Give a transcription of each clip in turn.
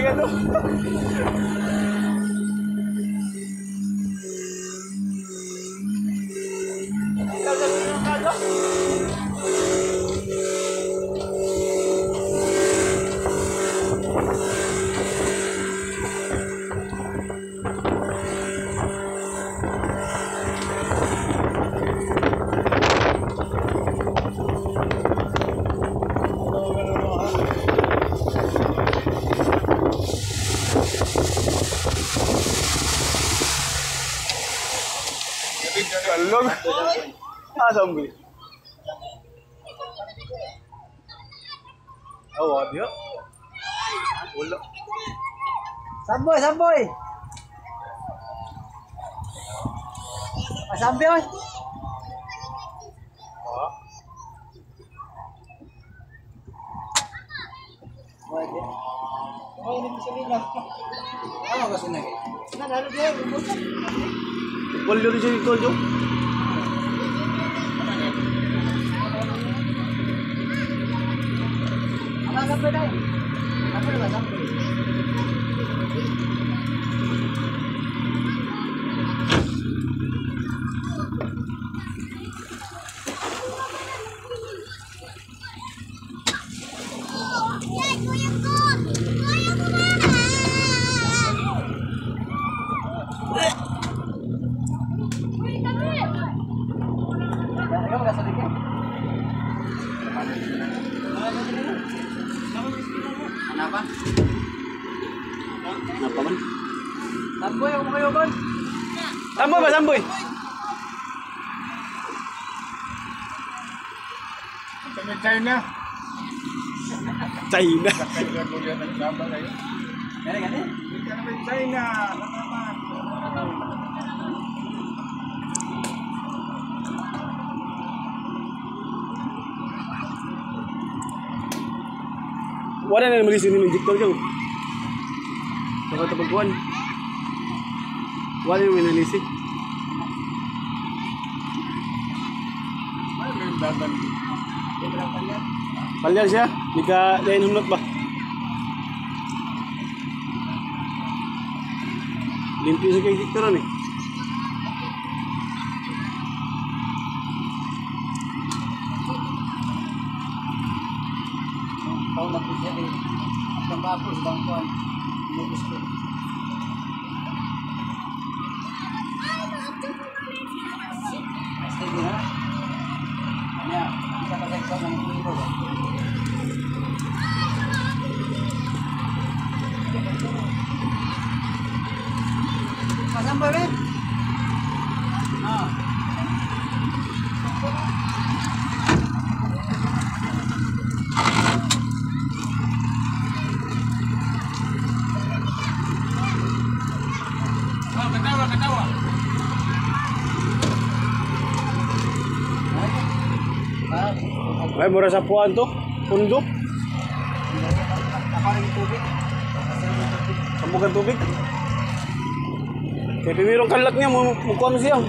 yung ano. Kalong. Sambil. Oh, dia. Ulo. Samboy, samboy. Sambil, oi. Oh, ini bisa lihat. Ano kasi na? Nagalo dia, bubusan. Boleh di sini kau jom. Apa sampai dah? Apa dah sampai? Kenapa? Kenapa man? Samboy ako kayo, Bon. Samboy ba, samboy? Kami China. China. Kaya kuliah ng Sabah kayo. Gani. Kami China. Wala na naman sini minjik daw jauh. Dapat tepuan. Wala yung minalisi. Ano yung dadan? Palyar siya. Di ka lain hunot ba? Limpyo sa kay Victor ni. Tahu nak pergi ni. Macam bagus bangkuan. Bagus tu. Pasti dia. Ya, kita pakai kau yang ini tu. Pasang boleh? Ah. Ketawa. Ay, mura sa puan to. Pundo. Aparang tubig. Sambukan tubig. Kaya pimirong kalak niya, mukha mo siya.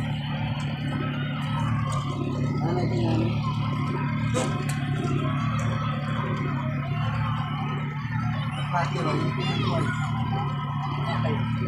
Ano din yan? Pati ron, pinatuan.